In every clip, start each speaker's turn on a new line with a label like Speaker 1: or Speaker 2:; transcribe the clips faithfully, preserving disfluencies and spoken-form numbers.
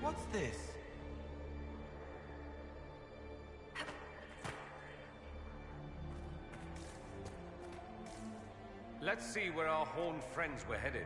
Speaker 1: What's this?
Speaker 2: Let's see where our horned friends were headed.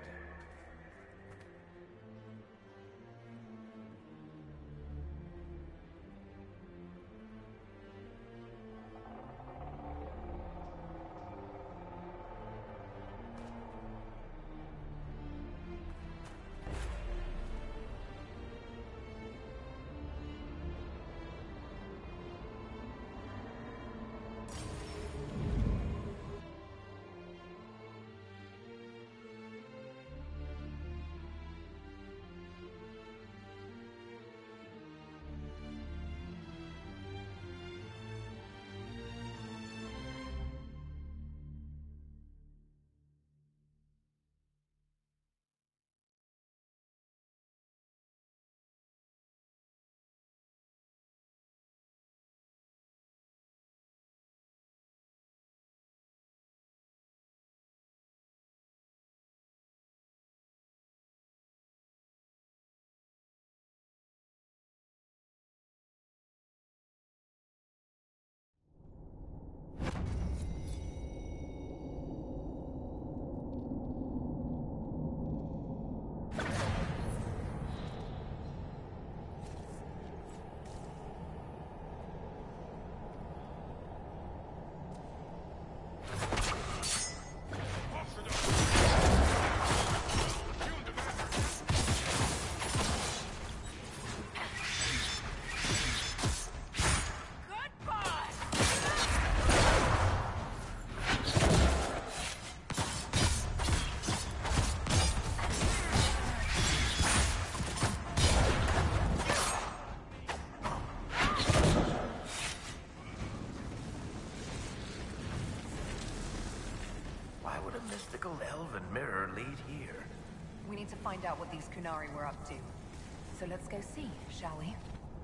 Speaker 3: Mystical elven mirror lead here?
Speaker 4: We need to find out what these Kunari were up to. So let's go see, shall we?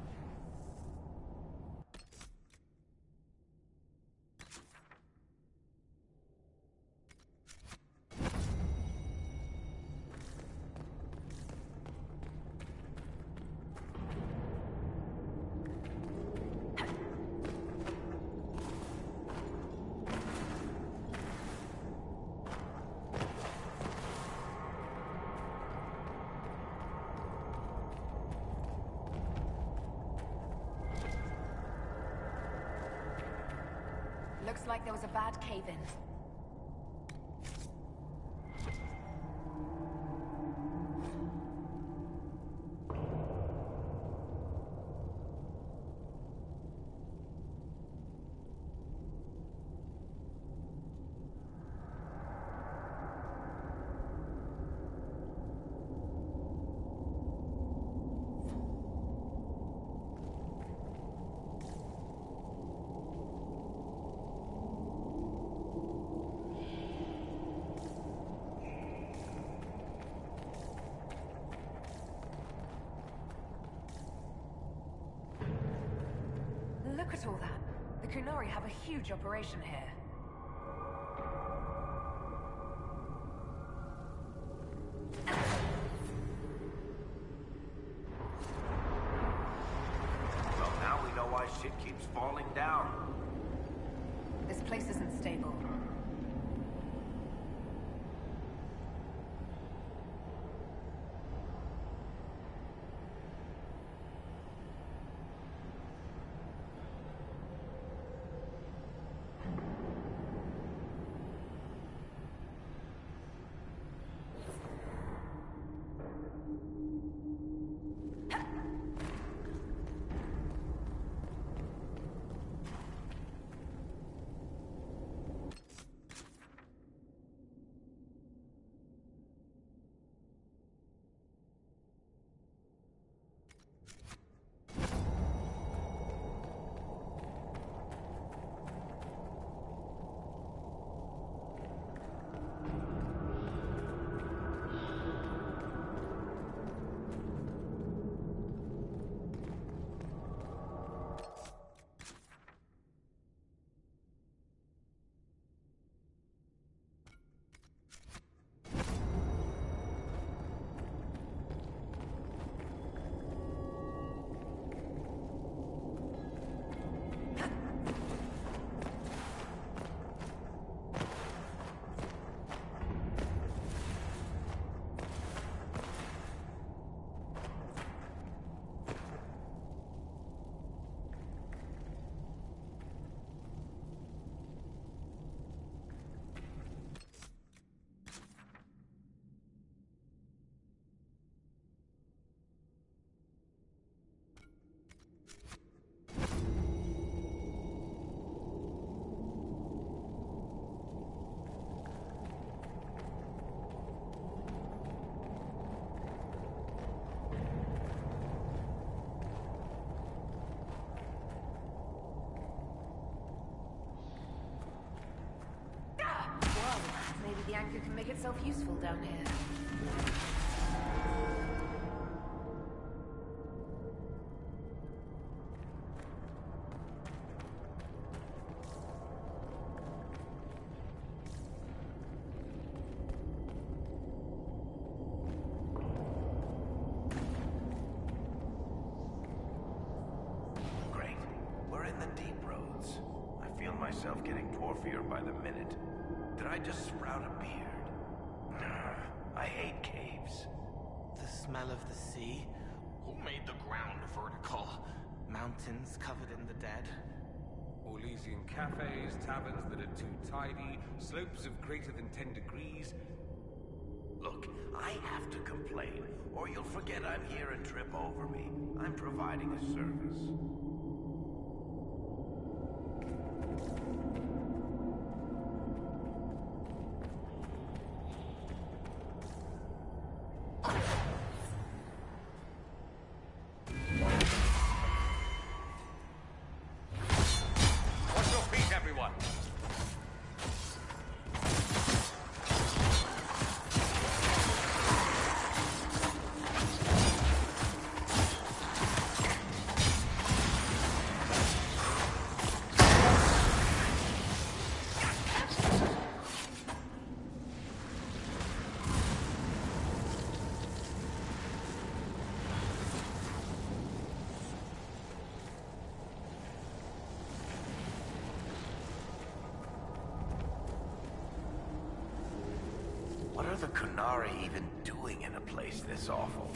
Speaker 4: Looks like there was a bad cave-in. Look at all that. The Kunari have a huge operation here.
Speaker 3: Well, now we know why shit keeps falling down.
Speaker 4: This place isn't stable. anchor can make itself useful down here.
Speaker 3: Great. We're in the deep roads. I feel myself getting porfier by the minute. Did I just sprout a beard? Nah, I hate caves.
Speaker 1: The smell of the sea? Who made the ground vertical? Mountains covered in the dead?
Speaker 2: Orlesian cafes, taverns that are too tidy, slopes of greater than ten degrees.
Speaker 3: Look, I have to complain, or you'll forget I'm here and trip over me. I'm providing a service.
Speaker 2: Watch your feet, everyone!
Speaker 3: What are the Kunari even doing in a place this awful?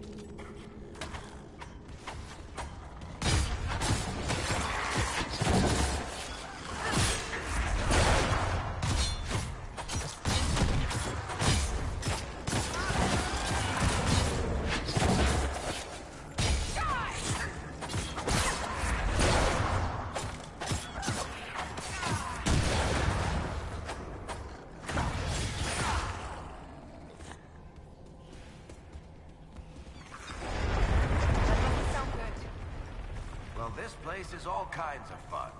Speaker 4: That doesn't sound good.
Speaker 3: Well, this place is all kinds of fun.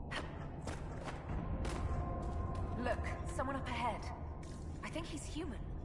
Speaker 4: Look, someone up ahead. I think he's human.